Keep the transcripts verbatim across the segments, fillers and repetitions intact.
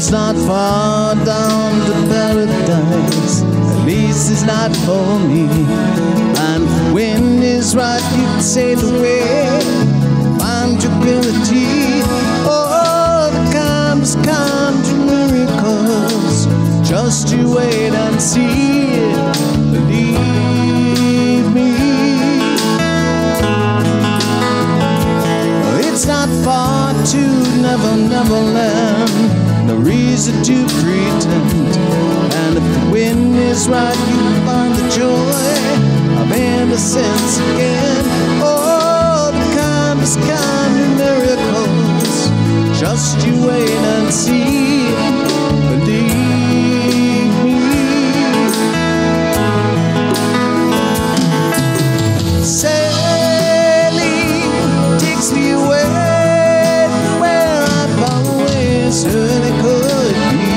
It's not far down to paradise, at least it's not for me. And if the wind is right, you can sail away, find tranquility. Oh, the kindest kind of miracles, just you wait and see. Believe me, it's not far to Never, Never Land. No reason to pretend. And if the wind is right, you can find the joy of innocence again. Oh, the kindest kind of miracles, just you wait and see. Believe me. Sailing takes me away where I've always heard it could be.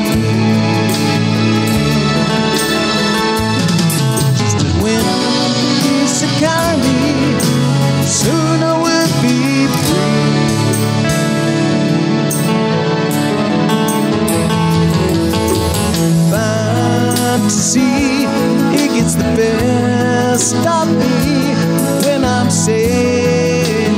Just as when you used to carry me, soon I would be free. Fantasy, it gets the best of me when I'm sailing.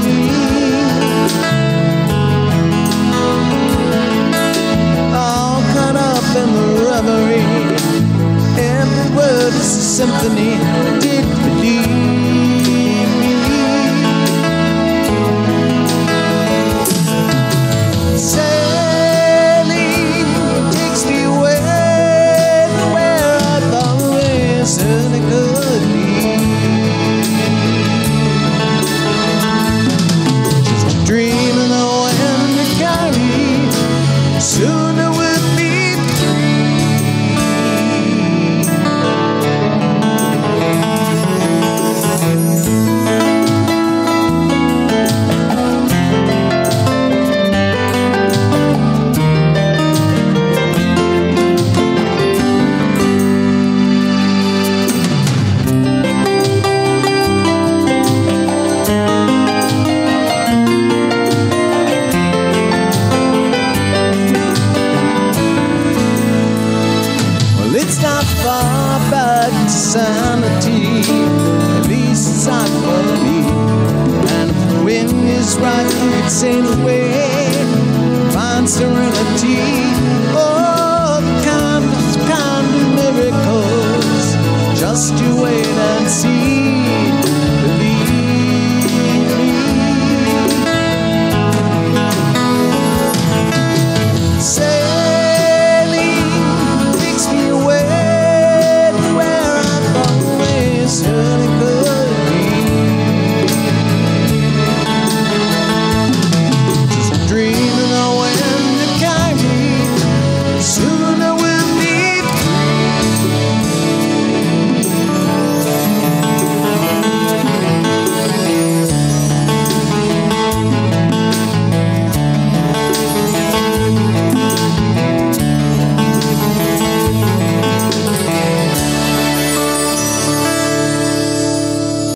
All caught up in the reverie, every word is a symphony. Did believe me. Sailing takes me away where I've always heard it could be. Just a dream of the wind to carry, soon it will be free. Well, it's not far back to sanity, at least it's not for me. And if the wind is right, you can sail away, find serenity.